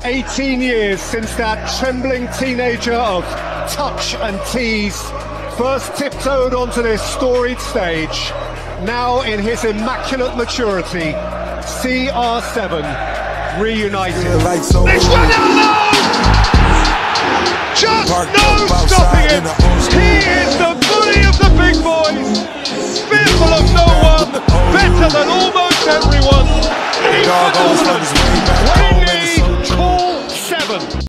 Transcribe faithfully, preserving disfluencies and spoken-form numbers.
eighteen years since that trembling teenager of touch and tease first tiptoed onto this storied stage. Now in his immaculate maturity, C R seven reunited. It's Ronaldo! Just no stopping it! He is the bully of the big boys! Fearful of no one, better than almost everyone! He's the